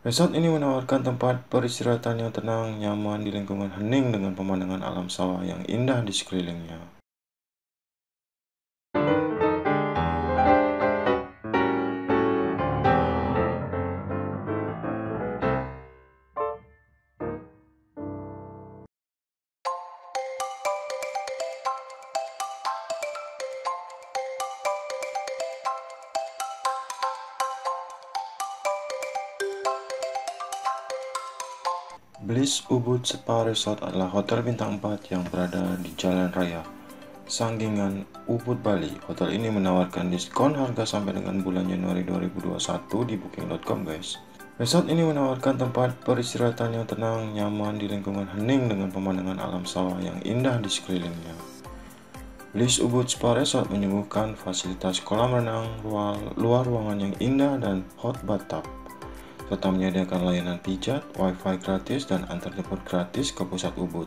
Resort ini menawarkan tempat peristirahatan yang tenang, nyaman di lingkungan hening dengan pemandangan alam sawah yang indah di sekelilingnya. Bliss Ubud Spa Resort adalah hotel bintang 4 yang berada di Jalan Raya Sanggingan, Ubud, Bali. Hotel ini menawarkan diskon harga sampai dengan bulan Januari 2021 di booking.com, guys. Resort ini menawarkan tempat peristirahatan yang tenang, nyaman di lingkungan hening dengan pemandangan alam sawah yang indah di sekelilingnya. Bliss Ubud Spa Resort menyuguhkan fasilitas kolam renang, luar ruangan yang indah dan hot bathtub, serta menyediakan layanan pijat, wifi gratis, dan antar jemput gratis ke pusat Ubud.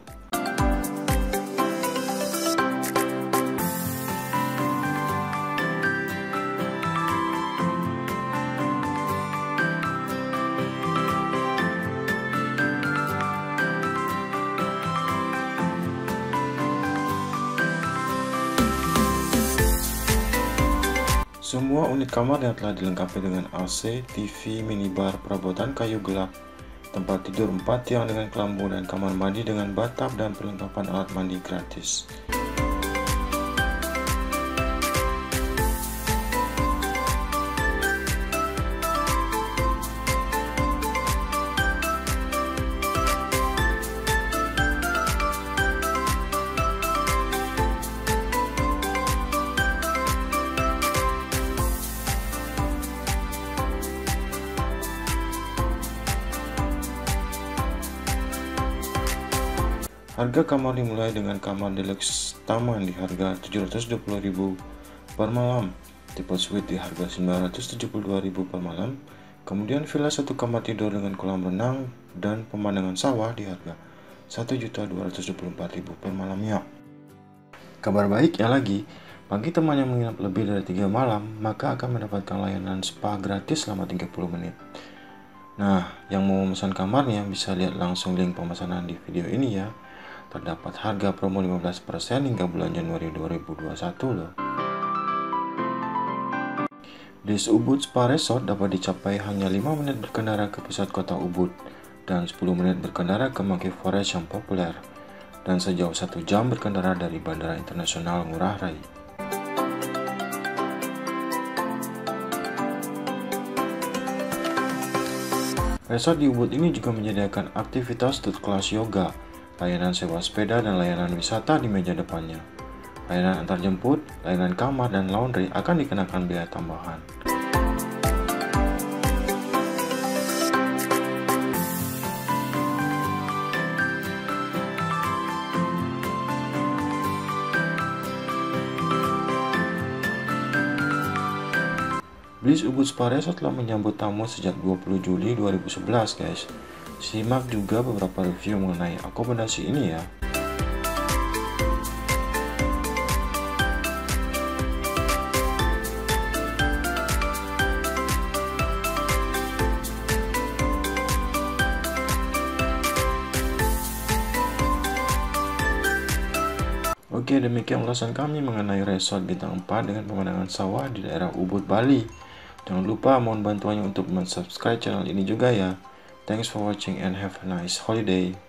Semua unit kamar yang telah dilengkapi dengan AC, TV, minibar, perabotan kayu gelap, tempat tidur 4 tiang dengan kelambu, dan kamar mandi dengan bathtub dan perlengkapan alat mandi gratis. Harga kamar dimulai dengan kamar deluxe taman di harga 720.000 per malam, tipe suite di harga 972.000 per malam, kemudian villa satu kamar tidur dengan kolam renang dan pemandangan sawah di harga 1.224.000 per malamnya. Kabar baiknya lagi, bagi teman yang menginap lebih dari 3 malam, maka akan mendapatkan layanan spa gratis selama 30 menit. Nah, yang mau memesan kamarnya bisa lihat langsung link pemesanan di video ini ya. Terdapat harga promo 15% hingga bulan Januari 2021 loh. Bliss Ubud Spa Resort dapat dicapai hanya 5 menit berkendara ke pusat kota Ubud dan 10 menit berkendara ke Monkey Forest yang populer, dan sejauh 1 jam berkendara dari Bandara Internasional Ngurah Rai. Resort di Ubud ini juga menyediakan aktivitas kelas yoga, layanan sewa sepeda, dan layanan wisata di meja depannya. Layanan antar jemput, layanan kamar, dan laundry akan dikenakan biaya tambahan. Bliss Ubud Spa Resort telah menyambut tamu sejak 20 Juli 2011, guys. Simak juga beberapa review mengenai akomodasi ini ya. Oke, demikian ulasan kami mengenai resort bintang 4 dengan pemandangan sawah di daerah Ubud, Bali. Jangan lupa mohon bantuannya untuk subscribe channel ini juga ya. Thanks for watching and have a nice holiday.